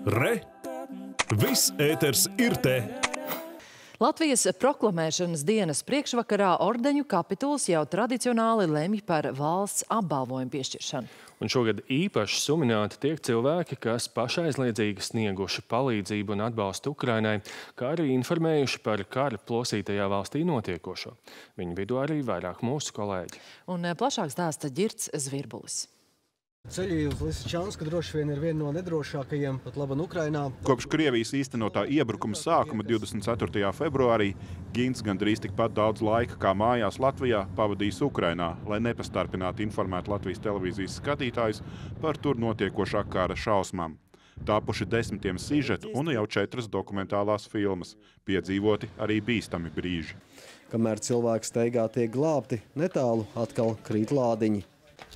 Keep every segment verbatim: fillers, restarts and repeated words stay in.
Re! Viss ēters ir te! Latvijas proklamēšanas dienas priekšvakarā ordeņu kapituls jau tradicionāli lemj par valsts apbalvojumu piešķiršanu. Un šogad īpaši sumināti tiek cilvēki, kas pašaizliedzīgi snieguši palīdzību un atbalstu Ukrainai, kā arī informējuši par kara plosītajā valstī notiekošo. Viņu vidū arī vairāk mūsu kolēģi. Un plašāk stāsta Ģirds Zvirbulis. Ceļi uz Lisičansku droši vien ir viena no nedrošākajiem pat laban Ukrainā. Kopš Krievijas īstenotā iebrukuma sākuma divdesmit ceturtajā februārī Gints gandrīz tikpat daudz laika kā mājās Latvijā pavadījis Ukrainā, lai nepastarpināti informētu Latvijas televīzijas skatītājus par tur notiekošā kara šausmām. Tapuši desmitiem sižetu un jau četras dokumentālās filmas, piedzīvoti arī bīstami brīži. Kamēr cilvēki steigā tiek glābti, netālu atkal krīt lādiņi.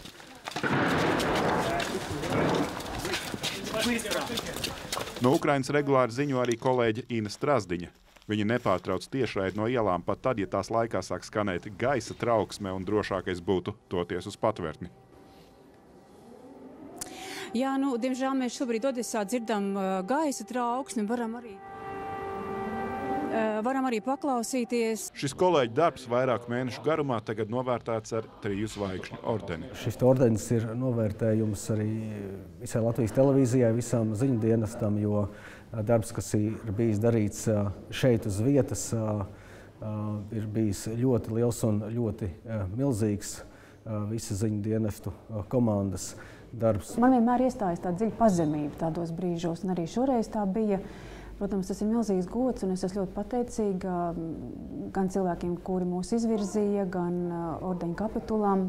No Ukrainas regulāri ziņo arī kolēģe Ina Strazdiņa. Viņa nepārtrauc tiešraidi no ielām pat tad, ja tās laikā sāk skanēt gaisa trauksme un drošākais būtu doties uz patvērtni. Jā, nu, diemžēl mēs šobrīd Odesā dzirdam gaisa trauksmi, varam arī, varam arī paklausīties. Šis kolēģi darbs vairāku mēnešu garumā tagad novērtēts ar triju zvaigžņu ordeni. Šis ordenis ir novērtējums arī visai Latvijas televīzijai, visām ziņu dienestam, jo darbs, kas ir bijis darīts šeit uz vietas, ir bijis ļoti liels un ļoti milzīgs visa ziņu dienestu komandas darbs. Man vienmēr iestājas tā dziļa pazemība tādos brīžos, un arī šoreiz tā bija. Protams, tas ir milzīgs gods, un es esmu ļoti pateicīga gan cilvēkiem, kuri mūs izvirzīja, gan ordeņu kapitulam,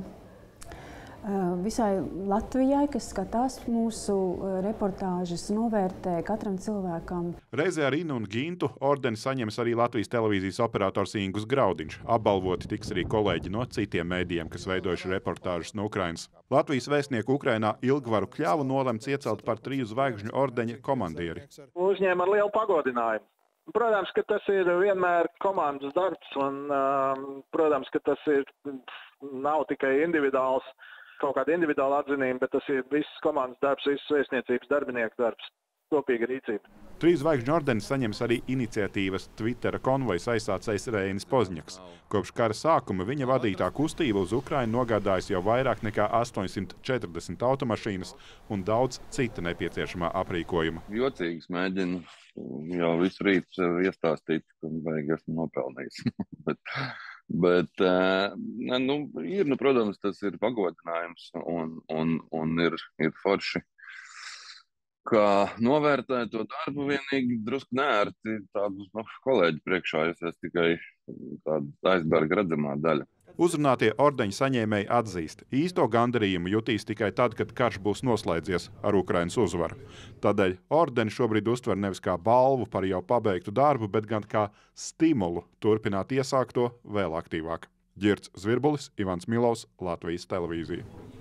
visai Latvijai, kas skatās mūsu reportāžas, novērtē katram cilvēkam. Reizē ar Inu un Gintu ordeni saņems arī Latvijas televīzijas operators Ingus Graudiņš. Apbalvoti tiks arī kolēģi no citiem mēdījiem, kas veidojuši reportāžas no Ukrainas. Latvijas vēstnieku Ukrainā Ilgvaru Kļavu nolemts iecelt par triju zvaigžņu ordeņa komandieri. Uzņēma ar lielu pagodinājumu. Protams, ka tas ir vienmēr komandas darbs, un, protams, ka tas ir, nav tikai individuāls, kaut kāda individuāla atzinība, bet tas ir viss komandas darbs, viss vēstniecības darbinieku darbs, kopīga rīcība. Trīs zvaigžņu ordeni saņems arī iniciatīvas Twittera konvojas aizsācējs Reinis Pozņaks. Kopš kara sākuma viņa vadītā kustība uz Ukrainu nogādājas jau vairāk nekā astoņsimt četrdesmit automašīnas un daudz cita nepieciešamā aprīkojuma. Jocīgs mēģinu jau visu rītu sev iestāstīt, ka vajag esmu nopelnījis. bet, bet nu, ir, nu, protams, tas ir pagodinājums un, un, un ir, ir forši. Kā novērtēju to darbu, vienīgi drusku neērti tādus no kolēģi priekšā, es esmu tikai tāda aizberga redzamā daļa. Uzrunātie ordeņu saņēmēji atzīst, īsto gandarījumu jutīs tikai tad, kad karš būs noslēdzies ar Ukrainas uzvaru. Tādēļ ordeni šobrīd uztver nevis kā balvu par jau pabeigtu darbu, bet gan kā stimulu turpināt iesākto vēl aktīvāk. Ģirds Zvirbulis, Ivans Milovs, Latvijas televīzija.